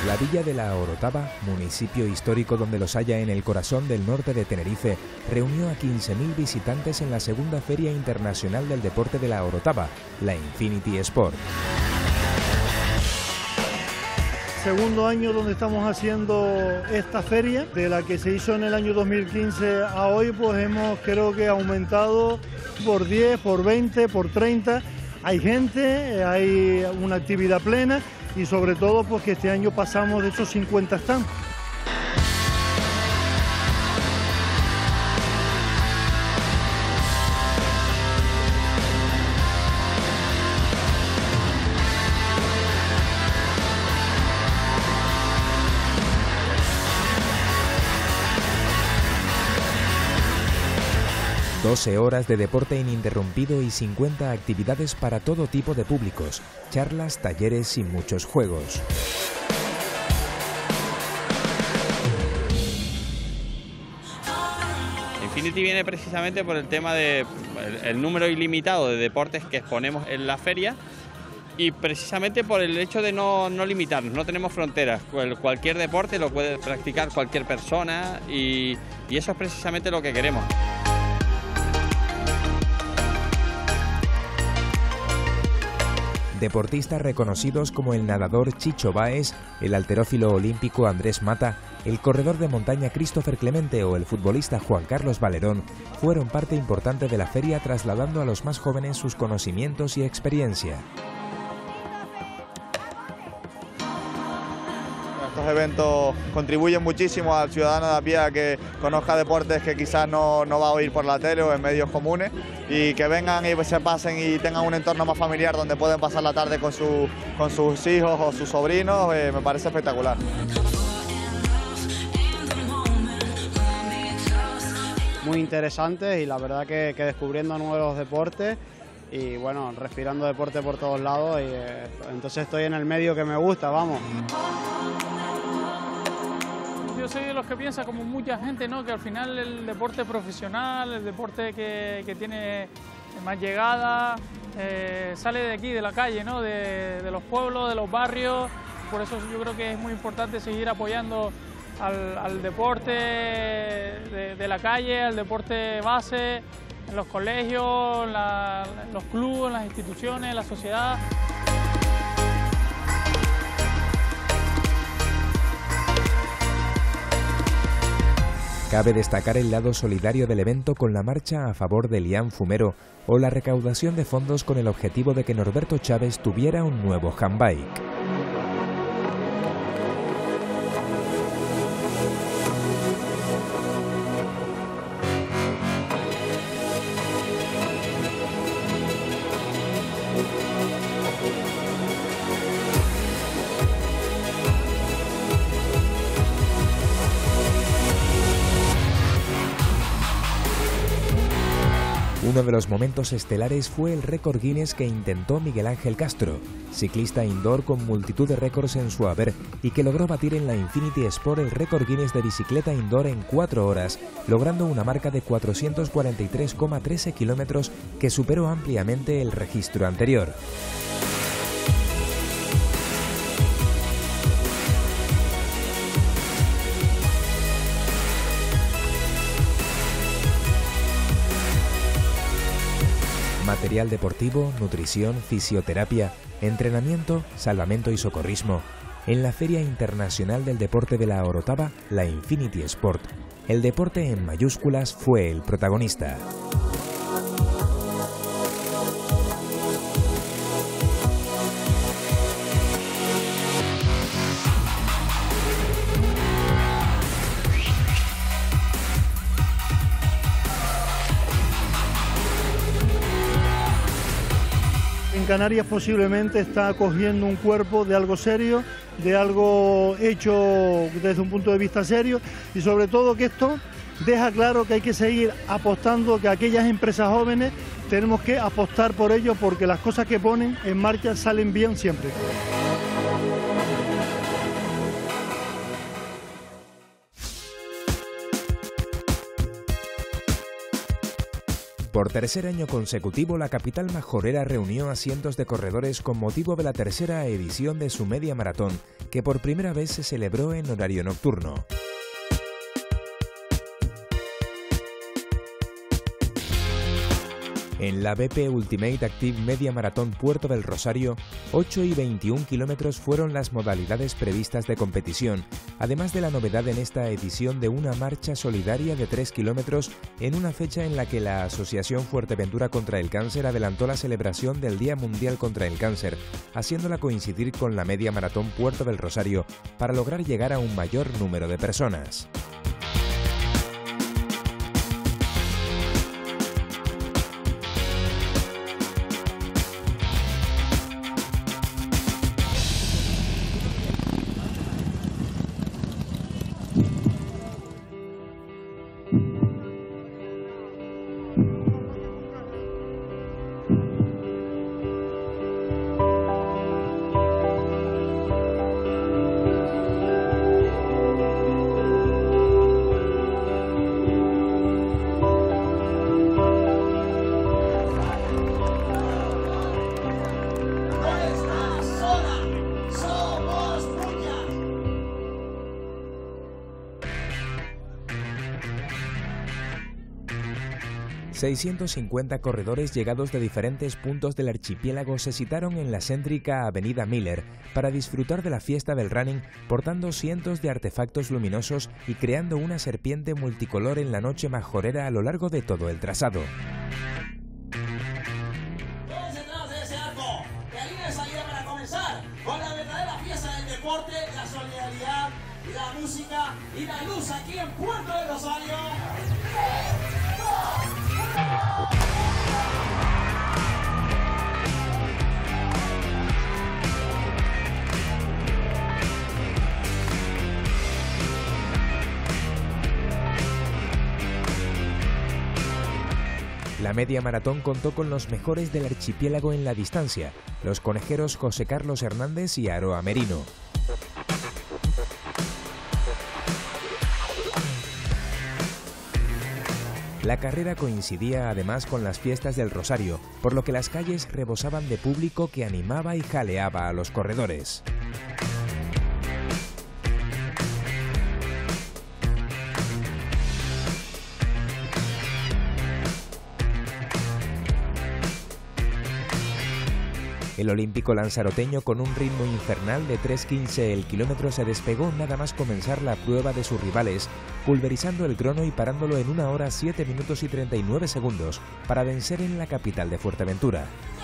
La villa de la Orotava, municipio histórico donde los halla en el corazón del norte de Tenerife, reunió a 15.000 visitantes en la segunda Feria Internacional del Deporte de la Orotava, la Infinity Sport. Segundo año donde estamos haciendo esta feria, de la que se hizo en el año 2015 a hoy, pues hemos creo que aumentado por 10, por 20, por 30. Hay gente, hay una actividad plena y sobre todo pues que este año pasamos de esos 50 stands. ...12 horas de deporte ininterrumpido y 50 actividades para todo tipo de públicos, charlas, talleres y muchos juegos. Infinity viene precisamente por el tema de el número ilimitado de deportes que exponemos en la feria y precisamente por el hecho de no limitarnos, no tenemos fronteras, cualquier deporte lo puede practicar cualquier persona y eso es precisamente lo que queremos. Deportistas reconocidos como el nadador Chicho Báez, el halterófilo olímpico Andrés Mata, el corredor de montaña Christopher Clemente o el futbolista Juan Carlos Valerón fueron parte importante de la feria, trasladando a los más jóvenes sus conocimientos y experiencia. Estos eventos contribuyen muchísimo al ciudadano de a pie a que conozca deportes que quizás no va a oír por la tele o en medios comunes y que vengan y se pasen y tengan un entorno más familiar donde pueden pasar la tarde con sus hijos o sus sobrinos, me parece espectacular. Muy interesante y la verdad que descubriendo nuevos deportes y bueno, respirando deporte por todos lados y entonces estoy en el medio que me gusta, vamos. Yo soy de los que piensa como mucha gente, ¿no? Que al final el deporte profesional, el deporte que tiene más llegada, sale de aquí, de la calle, ¿no? De los pueblos, de los barrios. Por eso yo creo que es muy importante seguir apoyando al deporte de la calle, al deporte base, en los colegios, en los clubes, en las instituciones, en la sociedad. Cabe destacar el lado solidario del evento con la marcha a favor de Lian Fumero o la recaudación de fondos con el objetivo de que Norberto Chávez tuviera un nuevo handbike. Uno de los momentos estelares fue el récord Guinness que intentó Miguel Ángel Castro, ciclista indoor con multitud de récords en su haber y que logró batir en la Infinity Sport el récord Guinness de bicicleta indoor en 4 horas, logrando una marca de 443,13 kilómetros que superó ampliamente el registro anterior. Material deportivo, nutrición, fisioterapia, entrenamiento, salvamento y socorrismo. En la Feria Internacional del Deporte de la Orotava, la Infinity Sport, el deporte en mayúsculas fue el protagonista. En Canarias posiblemente está cogiendo un cuerpo de algo serio, de algo hecho desde un punto de vista serio y sobre todo que esto deja claro que hay que seguir apostando, que aquellas empresas jóvenes tenemos que apostar por ello porque las cosas que ponen en marcha salen bien siempre. Por tercer año consecutivo, la capital majorera reunió a cientos de corredores con motivo de la tercera edición de su media maratón, que por primera vez se celebró en horario nocturno. En la BP Ultimate Active Media Maratón Puerto del Rosario, 8 y 21 kilómetros fueron las modalidades previstas de competición, además de la novedad en esta edición de una marcha solidaria de 3 kilómetros en una fecha en la que la Asociación Fuerteventura contra el Cáncer adelantó la celebración del Día Mundial contra el Cáncer, haciéndola coincidir con la Media Maratón Puerto del Rosario para lograr llegar a un mayor número de personas. ...650 corredores llegados de diferentes puntos del archipiélago se citaron en la céntrica Avenida Miller para disfrutar de la fiesta del running, portando cientos de artefactos luminosos y creando una serpiente multicolor en la noche majorera a lo largo de todo el trazado. Todos detrás de ese arco, la línea de salida para comenzar con la verdadera fiesta del deporte, la solidaridad, la música y la luz aquí en Puerto del Rosario. La media maratón contó con los mejores del archipiélago en la distancia, los conejeros José Carlos Hernández y Aroa Merino. La carrera coincidía además con las fiestas del Rosario, por lo que las calles rebosaban de público que animaba y jaleaba a los corredores. El olímpico lanzaroteño, con un ritmo infernal de 3:15 el kilómetro, se despegó nada más comenzar la prueba de sus rivales, pulverizando el crono y parándolo en 1 hora 7 minutos y 39 segundos para vencer en la capital de Fuerteventura.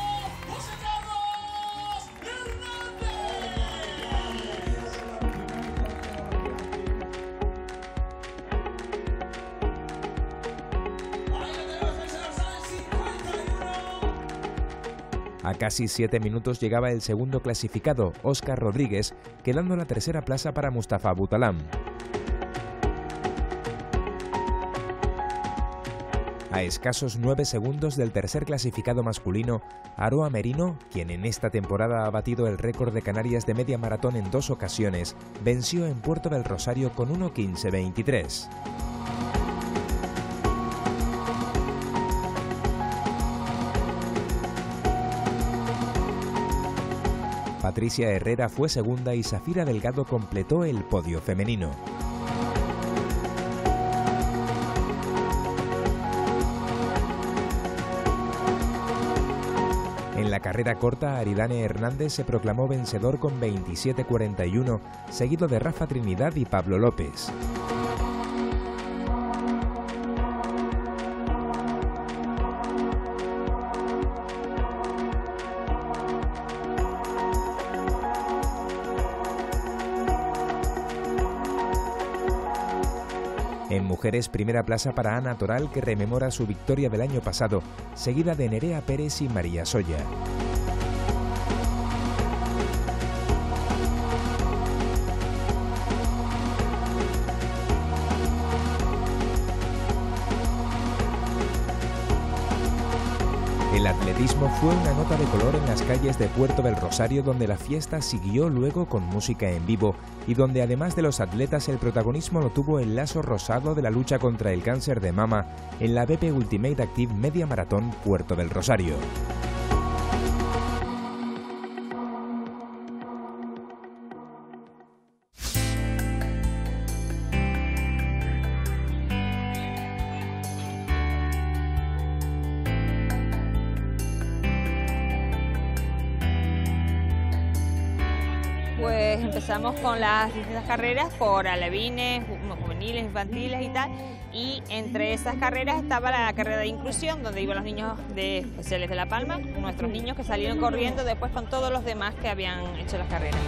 A casi 7 minutos llegaba el segundo clasificado, Óscar Rodríguez, quedando la tercera plaza para Mustafa Butalam. A escasos 9 segundos del tercer clasificado masculino, Aroa Merino, quien en esta temporada ha batido el récord de Canarias de media maratón en 2 ocasiones, venció en Puerto del Rosario con 1:15:23. Patricia Herrera fue segunda y Safira Delgado completó el podio femenino. En la carrera corta, Aridane Hernández se proclamó vencedor con 27:41, seguido de Rafa Trinidad y Pablo López. En mujeres, primera plaza para Ana Toral, que rememora su victoria del año pasado, seguida de Nerea Pérez y María Soya. El atletismo fue una nota de color en las calles de Puerto del Rosario, donde la fiesta siguió luego con música en vivo y donde además de los atletas el protagonismo lo tuvo el lazo rosado de la lucha contra el cáncer de mama en la BP Ultimate Active Media Maratón Puerto del Rosario. pues empezamos con las distintas carreras por alevines, juveniles, infantiles y tal, y entre esas carreras estaba la carrera de inclusión, donde iban los niños de especiales de La Palma, nuestros niños que salieron corriendo después con todos los demás que habían hecho las carreras.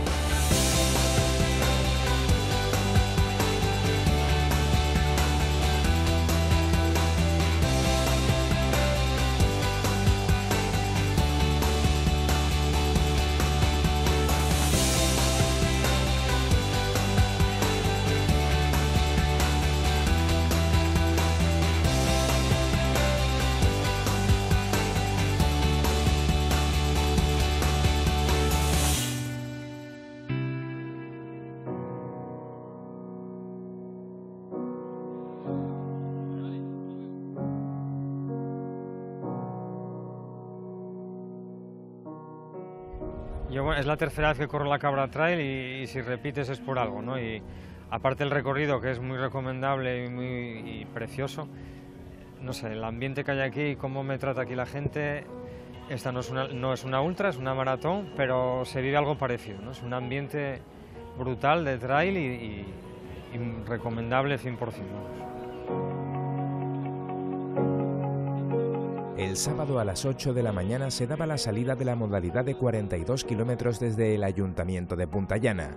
Yo, es la tercera vez que corro la Cabra Trail y si repites es por algo, ¿no? Y aparte el recorrido, que es muy recomendable y precioso, no sé, el ambiente que hay aquí, cómo me trata aquí la gente. Esta no es una ultra, es una maratón, pero se vive algo parecido, ¿no? Es un ambiente brutal de trail y recomendable 100%. El sábado a las 8 de la mañana se daba la salida de la modalidad de 42 kilómetros desde el Ayuntamiento de Puntallana.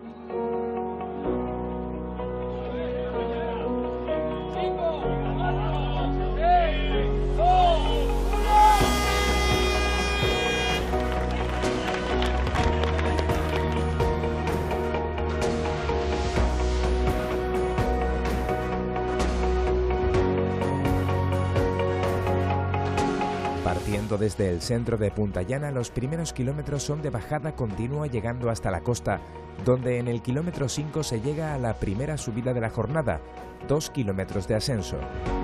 Partiendo desde el centro de Puntallana, los primeros kilómetros son de bajada continua llegando hasta la costa, donde en el kilómetro 5 se llega a la primera subida de la jornada, 2 kilómetros de ascenso.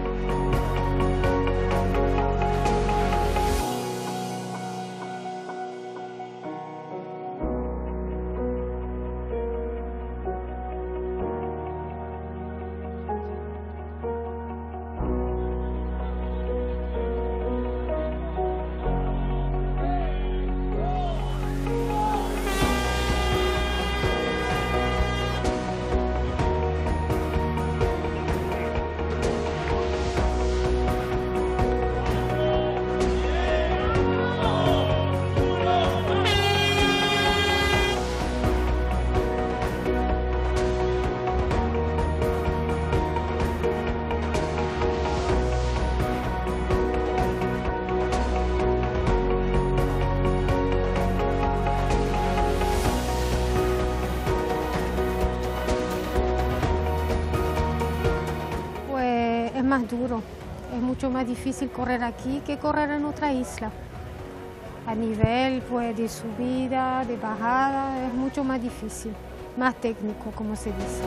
Es más duro, es mucho más difícil correr aquí que correr en otra isla. A nivel pues, de subida, de bajada, es mucho más difícil, más técnico, como se dice.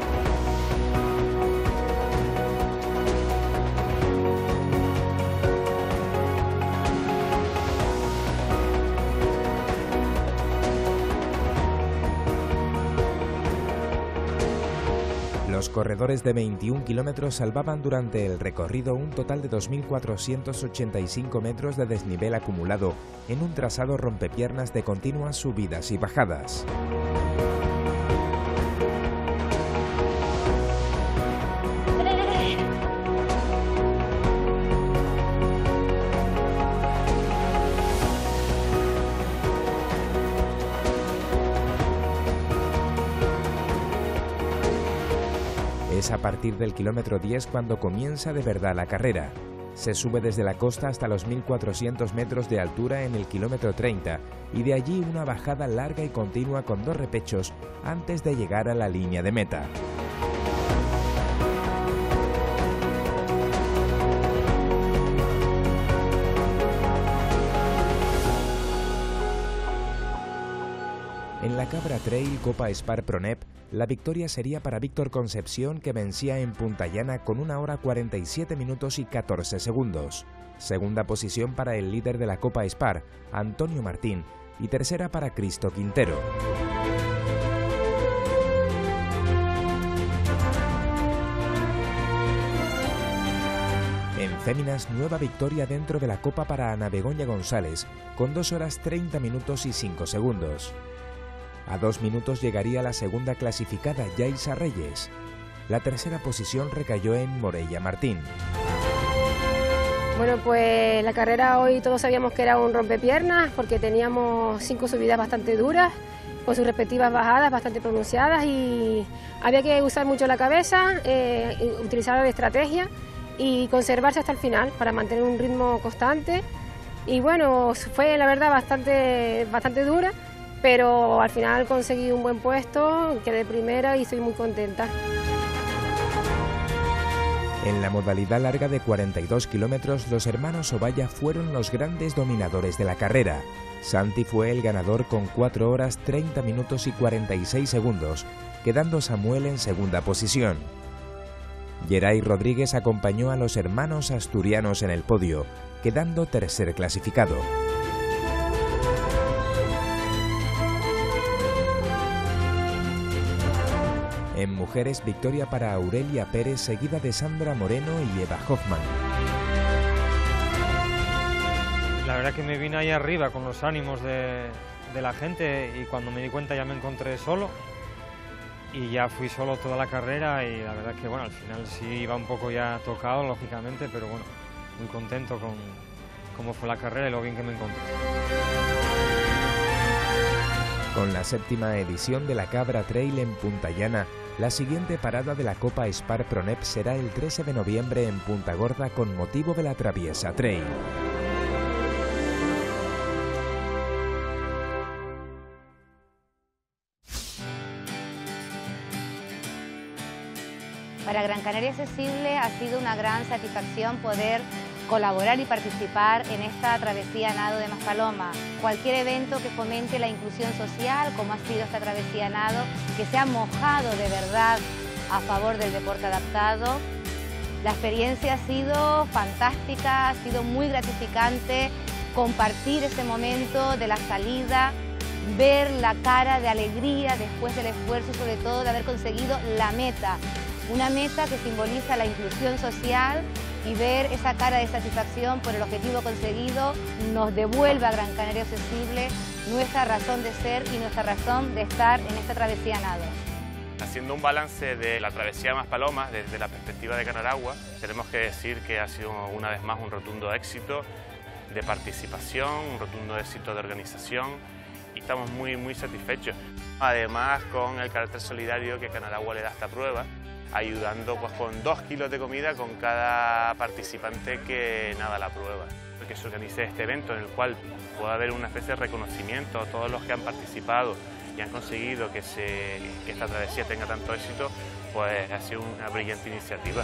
Los corredores de 21 kilómetros salvaban durante el recorrido un total de 2.485 metros de desnivel acumulado en un trazado rompepiernas de continuas subidas y bajadas. Es a partir del kilómetro 10 cuando comienza de verdad la carrera. Se sube desde la costa hasta los 1.400 metros de altura en el kilómetro 30 y de allí una bajada larga y continua con 2 repechos antes de llegar a la línea de meta. En la Cabra Trail Copa Spar Pronep, la victoria sería para Víctor Concepción, que vencía en Puntallana con 1 hora 47 minutos y 14 segundos. Segunda posición para el líder de la Copa Spar, Antonio Martín, y tercera para Cristo Quintero. En féminas, nueva victoria dentro de la Copa para Ana Begoña González, con 2 horas 30 minutos y 5 segundos. A 2 minutos llegaría la segunda clasificada, Yaisa Reyes. La tercera posición recayó en Morella Martín. Bueno, pues la carrera hoy todos sabíamos que era un rompepiernas porque teníamos 5 subidas bastante duras, con sus respectivas bajadas bastante pronunciadas y había que usar mucho la cabeza, utilizar de estrategia y conservarse hasta el final para mantener un ritmo constante. Y bueno, fue la verdad bastante dura, pero al final conseguí un buen puesto, quedé primera y estoy muy contenta. En la modalidad larga de 42 kilómetros, los hermanos Ovalla fueron los grandes dominadores de la carrera. Santi fue el ganador con 4 horas 30 minutos y 46 segundos, quedando Samuel en segunda posición. Geray Rodríguez acompañó a los hermanos asturianos en el podio, quedando tercer clasificado. En mujeres, victoria para Aurelia Pérez, seguida de Sandra Moreno y Eva Hoffman. La verdad que me vine ahí arriba con los ánimos de la gente y cuando me di cuenta ya me encontré solo y ya fui solo toda la carrera y la verdad que bueno, al final sí iba un poco ya tocado, lógicamente, pero bueno, muy contento con cómo fue la carrera y lo bien que me encontré. Con la 7ª edición de la Cabra Trail en Punta Llana, la siguiente parada de la Copa Spar Pronep será el 13 de noviembre en Punta Gorda con motivo de la Traviesa Trail. Para Gran Canaria Accesible ha sido una gran satisfacción poder colaborar y participar en esta travesía nado de Maspalomas. Cualquier evento que fomente la inclusión social, como ha sido esta travesía nado, que se ha mojado de verdad a favor del deporte adaptado. La experiencia ha sido fantástica, ha sido muy gratificante compartir ese momento de la salida, ver la cara de alegría después del esfuerzo y sobre todo de haber conseguido la meta. Una meta que simboliza la inclusión social y ver esa cara de satisfacción por el objetivo conseguido nos devuelve a Gran Canaria Accesible nuestra razón de ser y nuestra razón de estar en esta travesía nado. Haciendo un balance de la travesía Maspalomas desde la perspectiva de Canaragua, tenemos que decir que ha sido una vez más un rotundo éxito de participación, un rotundo éxito de organización y estamos muy satisfechos. Además, con el carácter solidario que Canaragua le da a esta prueba, ayudando pues con 2 kilos de comida con cada participante que nada la prueba. Que se organice este evento en el cual pueda haber una especie de reconocimiento a todos los que han participado y han conseguido que esta travesía tenga tanto éxito, pues ha sido una brillante iniciativa.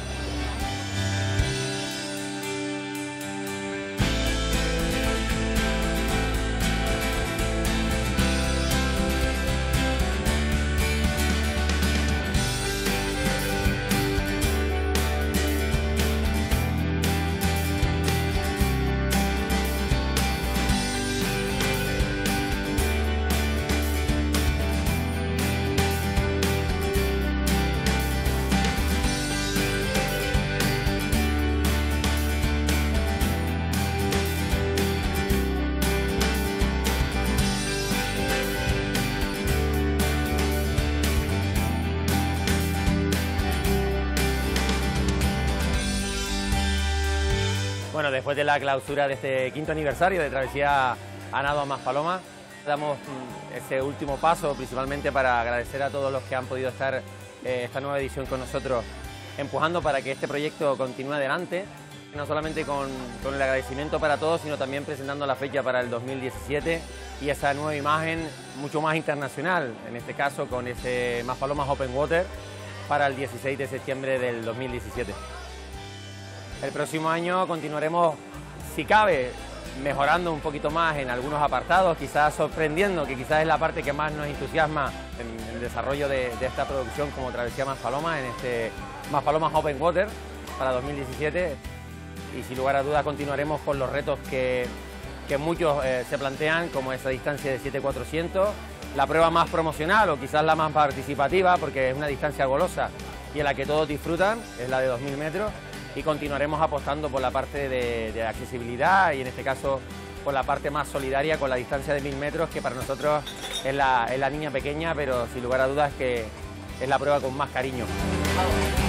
Bueno, después de la clausura de este 5º aniversario de Travesía a Nado a Maspalomas, damos ese último paso principalmente para agradecer a todos los que han podido estar esta nueva edición con nosotros, empujando para que este proyecto continúe adelante, no solamente con el agradecimiento para todos, sino también presentando la fecha para el 2017 y esa nueva imagen mucho más internacional, en este caso con ese Maspalomas Open Water para el 16 de septiembre del 2017. El próximo año continuaremos, si cabe, mejorando un poquito más en algunos apartados, quizás sorprendiendo, que quizás es la parte que más nos entusiasma en el desarrollo de esta producción como Travesía Maspalomas, en este Maspalomas Open Water para 2017. Y sin lugar a dudas continuaremos con los retos que muchos se plantean, como esa distancia de 7.400, la prueba más promocional o quizás la más participativa, porque es una distancia golosa y en la que todos disfrutan, es la de 2.000 metros. y continuaremos apostando por la parte de accesibilidad y en este caso por la parte más solidaria con la distancia de 1000 metros, que para nosotros es la niña pequeña, pero sin lugar a dudas que es la prueba con más cariño.